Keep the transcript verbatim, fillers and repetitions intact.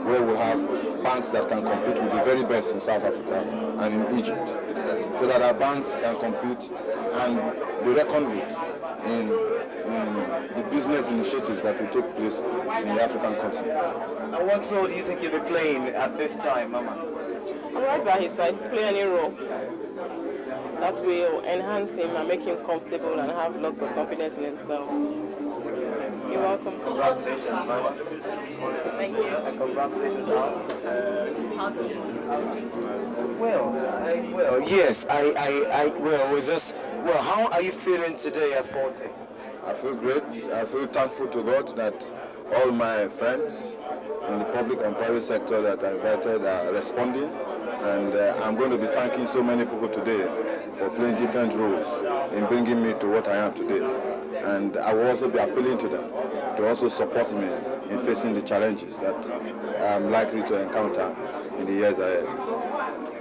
where we have banks that can compete with the very best in South Africa and in Egypt, so that our banks can compete and be reckoned with in, in the business initiatives that will take place in the African continent. And what role do you think you'll be playing at this time, Mama? I'm right by his side to play any role that will enhance him and make him comfortable and have lots of confidence in himself. You're welcome. Congratulations, Mama. Thank you. And congratulations, Al. Uh, well, I, well, yes, I, I, I, well, we're just, well, how are you feeling today at forty? I feel great. I feel thankful to God that all my friends in the public and private sector that I invited are responding. And uh, I'm going to be thanking so many people today for playing different roles in bringing me to what I am today. And I will also be appealing to them to also support me in facing the challenges that I'm likely to encounter in the years ahead.